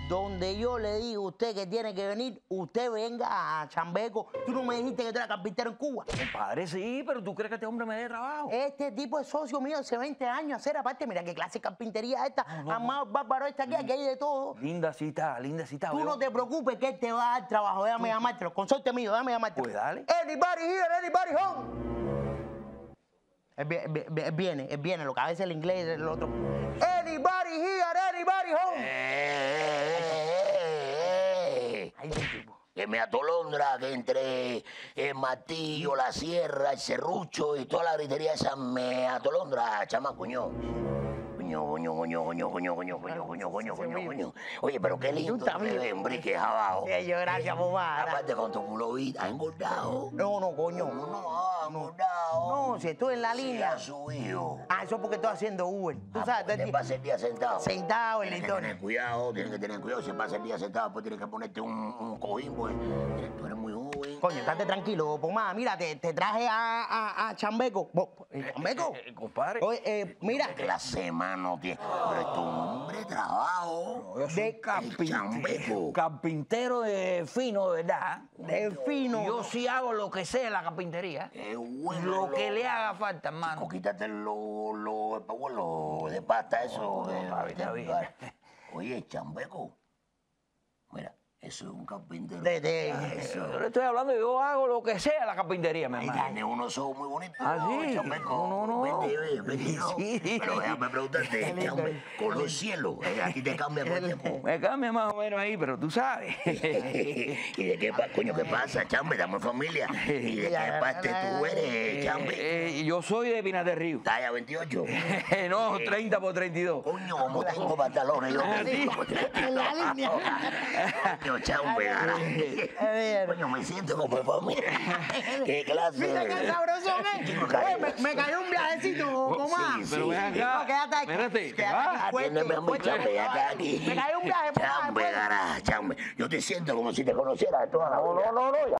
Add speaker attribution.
Speaker 1: Donde yo le digo a usted que tiene que venir, usted venga a Chambeco. Tú no me dijiste que tú eras carpintero en Cuba.
Speaker 2: Compadre, sí, pero ¿tú crees que este hombre me dé trabajo?
Speaker 1: Este tipo es socio mío hace 20 años hacer. Aparte, mira qué clase de carpintería esta. Armado bárbaro está aquí, aquí hay de todo.
Speaker 2: Linda cita, linda cita.
Speaker 1: Tú no te preocupes que él te va a dar trabajo. Déjame llamártelo. Consorte mío, déjame llamártelo.
Speaker 2: Pues dale.
Speaker 1: Anybody here, anybody home. Él viene, lo que a veces el inglés es el otro. Anybody here, anybody home. Ahí está el tipo.
Speaker 3: Que me atolondra, que entre el martillo, la sierra, el serrucho y toda la gritería esa me atolondra, chamaco, coño. Coño. Oye, pero qué lindo te ves, hombre, que es abajo.
Speaker 1: Yo, gracias, mamá.
Speaker 3: Aparte con tu culovita, ¿has engordado?
Speaker 1: No, coño.
Speaker 3: No, engordado.
Speaker 1: No, si estoy en la
Speaker 3: Sí,
Speaker 1: línea.
Speaker 3: ha subido.
Speaker 1: Eso es porque estoy haciendo Uber. Tú sabes,
Speaker 3: Te pasa el día sentado.
Speaker 1: sentado en la
Speaker 3: Tienes que
Speaker 1: historia.
Speaker 3: tener cuidado. Si pasa el día sentado, pues tienes que ponerte un cojín, pues. Tú eres muy joven.
Speaker 1: Coño, estate tranquilo, Pomada. Mira, te traje a Chambeco. ¿Chambeco?
Speaker 2: Compadre.
Speaker 1: Oye, mira.
Speaker 3: Que la semana tiene. Pero esto es un hombre de trabajo.
Speaker 2: Yo soy
Speaker 1: de
Speaker 3: Chambeco.
Speaker 2: carpintero de fino, de verdad.
Speaker 1: De fino.
Speaker 2: Yo sí hago lo que sea en la carpintería.
Speaker 3: Es bueno.
Speaker 2: Lo que le haga falta, hermano.
Speaker 3: Quítate lo de pasta, eso.
Speaker 2: está bien.
Speaker 3: Oye, Chambeco. Mira, eso es un carpintero.
Speaker 2: Yo le estoy hablando, yo hago lo que sea en la carpintería, mi
Speaker 3: Ahí
Speaker 2: hermano.
Speaker 3: tiene unos ojos muy bonitos.
Speaker 2: ¿Ah, sí?
Speaker 3: Chambeco.
Speaker 2: No.
Speaker 3: Vete, no.
Speaker 2: Sí.
Speaker 3: Pero déjame preguntarte, Chambeco, con los cielos, aquí te cambia por tiempo.
Speaker 2: Me cambia más o menos ahí, pero tú sabes.
Speaker 3: ¿Y de qué coño qué pasa, Chambe? Estamos en familia. ¿Y de qué parte tú eres, Chambe?
Speaker 2: Yo soy de Pinar del Río.
Speaker 3: Talla 28.
Speaker 2: No, 30 por 32.
Speaker 3: Coño, como tengo pantalones yo.
Speaker 1: En la línea.
Speaker 3: Coño, Chambe, coño, me siento como en familia. ¿Qué clase?
Speaker 1: Mira qué sabroso es. Me cayó un viajecito, Pomada.
Speaker 3: Sí,
Speaker 2: Pero ven acá.
Speaker 1: No, quédate aquí.
Speaker 2: Espérate,
Speaker 1: Quédate
Speaker 2: va.
Speaker 1: aquí, fuerte,
Speaker 3: Atiéndeme a mi
Speaker 1: fuerte.
Speaker 3: Chambe, acá aquí.
Speaker 1: Me cayó un viaje, Pomada.
Speaker 3: Chambe, Chambe. Yo te siento como si te conociera de toda la vida.
Speaker 2: No.